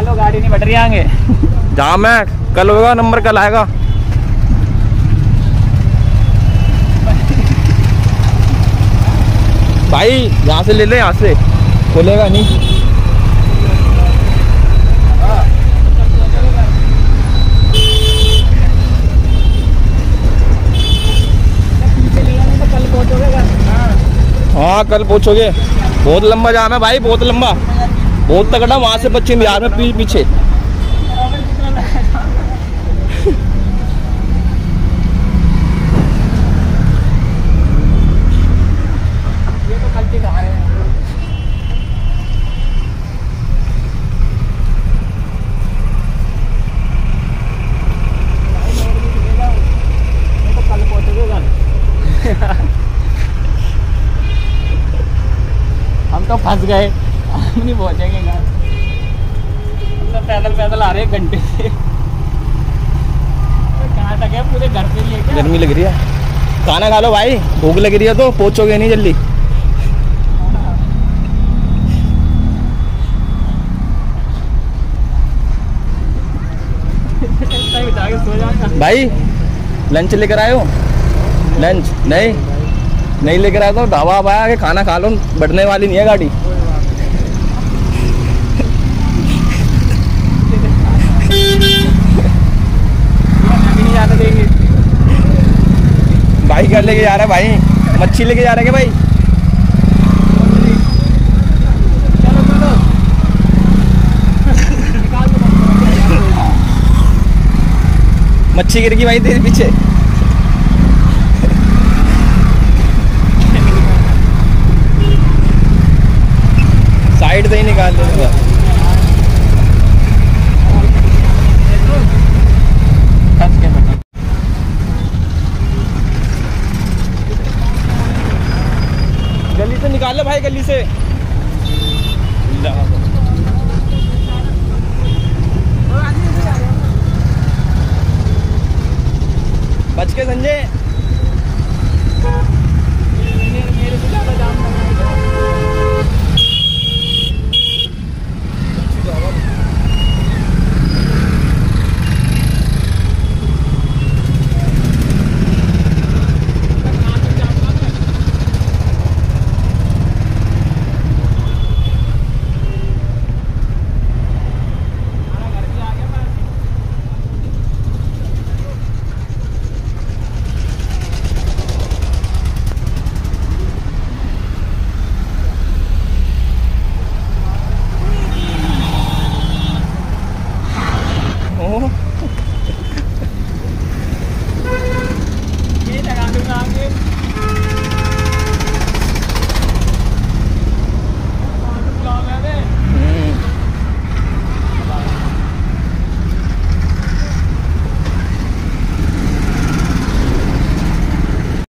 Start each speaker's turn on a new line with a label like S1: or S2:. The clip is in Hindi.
S1: चलो गाड़ी नहीं बढ़ रही आगे।
S2: जाम है, कल होगा नंबर, कल आएगा। भाई यहाँ से ले ले, यहाँ से खोलेगा नहीं। हाँ कल पहुँचोगे। बहुत लंबा जाम है भाई, बहुत लंबा, बहुत तगड़ा। वहां से पश्चिम बिहार में पीछे।
S1: हम तो फंस गए, हम नहीं पहुंचेंगे घर। हम तो पैदल पैदल आ रहे हैं घंटे से। कहाँ तक है? पूरे घर पे ही है क्या?
S2: गर्मी लग रही है, खाना खा लो भाई, भूख लग रही है तो पहुंचोगे नहीं जल्दी। भाई लंच लेकर आए हो? लंच नहीं लेकर आया तो ढाबा आया के खाना खा लो, बढ़ने वाली नहीं है गाड़ी। भाई क्या लेके जा रहा है भाई? मच्छी लेके जा रहा है क्या भाई? मच्छी गिर गई भाई तेरे पीछे। साइड से ही निकाल दो।